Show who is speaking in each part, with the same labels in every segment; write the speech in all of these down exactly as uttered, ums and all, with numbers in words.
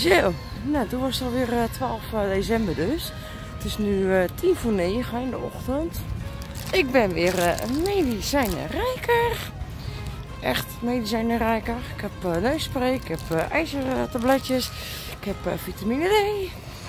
Speaker 1: Zo, nou toen was het alweer uh, twaalf december dus. Het is nu uh, tien voor negen in de ochtend. Ik ben weer uh, medicijnenrijker. Echt medicijnenrijker. Ik heb uh, neusspray, ik heb uh, ijzertabletjes, ik heb uh, vitamine D.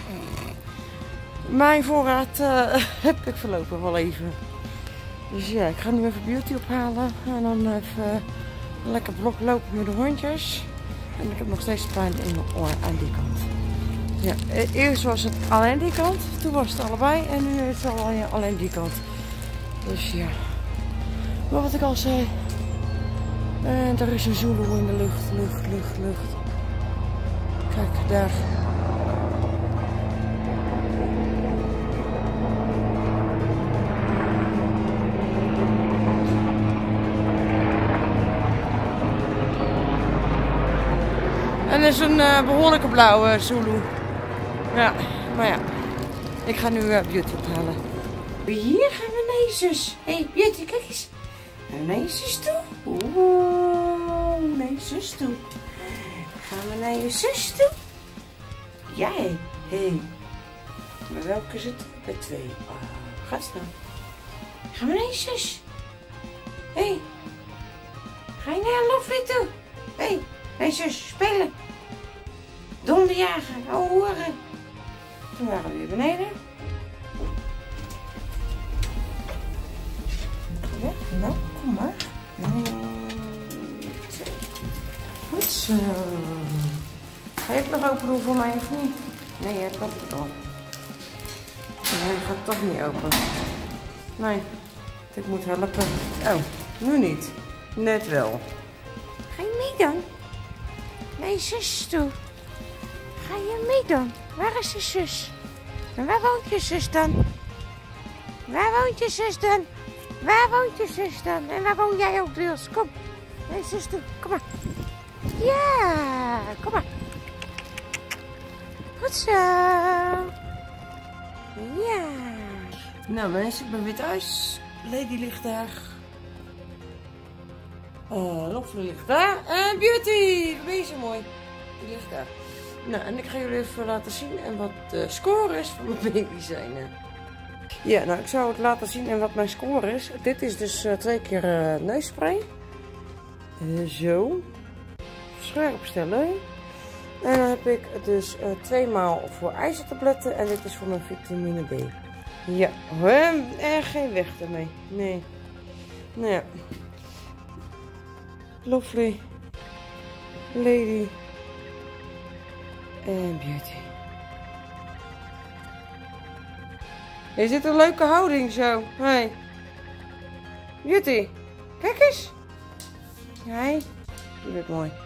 Speaker 1: Mijn voorraad uh, heb ik voorlopig wel even. Dus ja, ik ga nu even beauty ophalen en dan even uh, lekker blok lopen met de hondjes. En ik heb nog steeds pijn in mijn oor aan die kant. Ja, eerst was het alleen die kant, toen was het allebei en nu is het alleen, alleen die kant. Dus ja, maar wat ik al zei, en er is een Zulu in de lucht, lucht, lucht, lucht. Kijk, daar. En dat is een uh, behoorlijke blauwe Zulu. Ja, maar ja. Ik ga nu uh, beauty ophalen. Hier gaan we naar je zus. Hé, hey, beauty, kijk eens. Naar je zus toe. Oeh, naar je zus toe. Gaan we naar je zus toe? Jij? Hé. Hey. Maar welke is het? Bij twee. Oh, gaat snel. Gaan we naar je zus? Hé. Hey. Ga je naar Lovely toe? Hé. Hey. Hé zus, spelen. Donderjager, ouwe hoeren. Toen waren we weer beneden. Ja, nou, kom maar. Goed zo. Ga je het nog open doen voor mij of niet? Nee, jij klopt het al. Nee, hij gaat toch niet open. Nee, ik moet helpen. Oh, nu niet. Net wel. Ga je mee dan? Naar je zus toe. Ga je mee dan? Waar is je zus? En waar woont je zus dan? Waar woont je zus dan? Waar woont je zus dan? En waar woon jij ook deels? Kom. Naar je zus toe. Kom maar. Ja, kom maar. Goed zo. Ja. Nou mensen, ik ben weer thuis. Lady ligt daar. Uh, Lovely ligt daar. En Beauty, wat ben je zo mooi. Die ligt daar. Nou, en ik ga jullie even laten zien en wat de score is van mijn medicijnen. Ja, nou ik zou het laten zien en wat mijn score is. Dit is dus uh, twee keer uh, neusspray. Uh, zo. Scherp stellen. En dan heb ik dus uh, twee maal voor ijzertabletten en dit is voor mijn vitamine D. Ja, en geen weg ermee. Nee. Nou ja. Lovely, Lady en Beauty. Je zit een leuke houding zo. Hey. Beauty, kijk eens. Hey, je bent mooi.